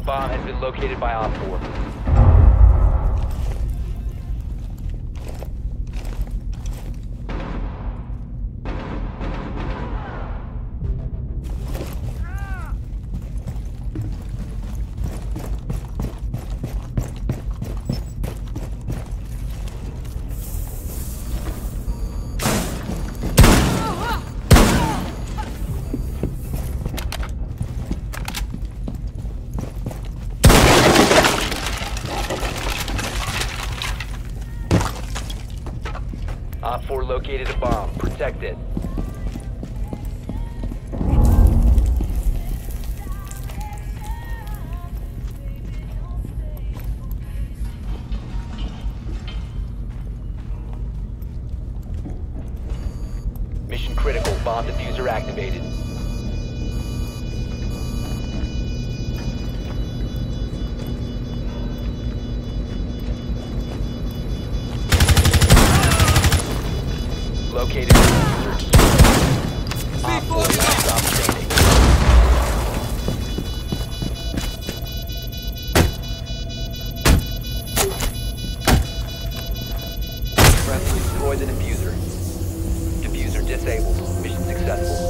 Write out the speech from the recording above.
bomb has been located by Op 4. Op 4 located a bomb. Protect it. Mission critical. Bomb diffuser activated. Located diffusers. Op 4 last stop standing. Friendly destroy the diffuser. Diffuser disabled. Mission successful.